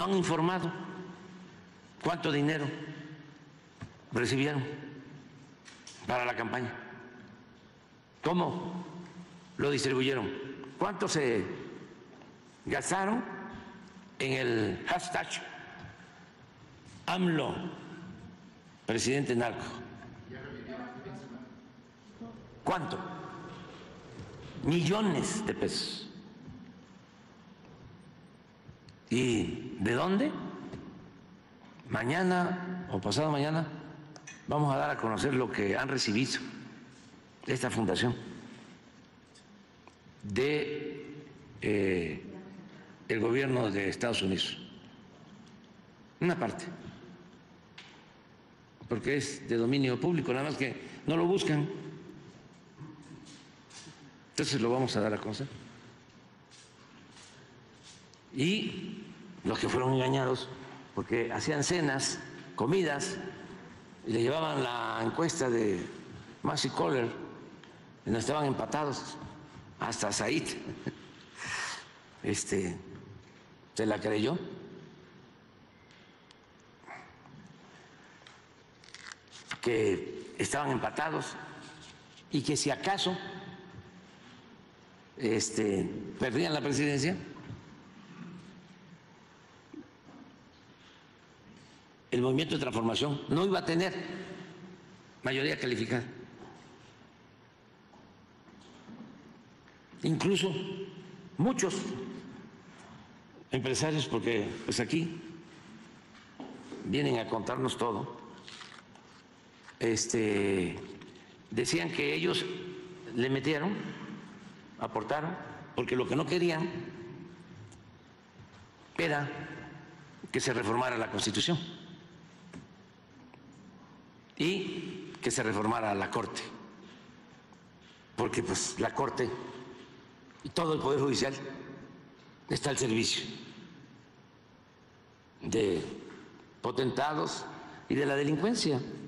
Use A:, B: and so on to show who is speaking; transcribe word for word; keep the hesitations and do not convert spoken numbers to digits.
A: han informado cuánto dinero recibieron para la campaña, cómo lo distribuyeron, cuánto se gastaron en el hashtag AMLO, presidente narco. ¿Cuánto? Millones de pesos. ¿Y de dónde? Mañana o pasado mañana vamos a dar a conocer lo que han recibido de esta fundación de eh, el gobierno de Estados Unidos. Una parte, porque es de dominio público, nada más que no lo buscan. Entonces lo vamos a dar a conocer. Y los que fueron engañados, porque hacían cenas, comidas, y le llevaban la encuesta de Maxi Kohler, y no estaban empatados, hasta Said este, se la creyó. Que estaban empatados y que si acaso este, perdían la presidencia, el Movimiento de Transformación no iba a tener mayoría calificada. Incluso muchos empresarios, porque pues aquí vienen a contarnos todo, este, decían que ellos le metieron, aportaron, porque lo que no querían era que se reformara la Constitución y que se reformara la Corte, porque pues la Corte y todo el Poder Judicial está al servicio de potentados y de la delincuencia.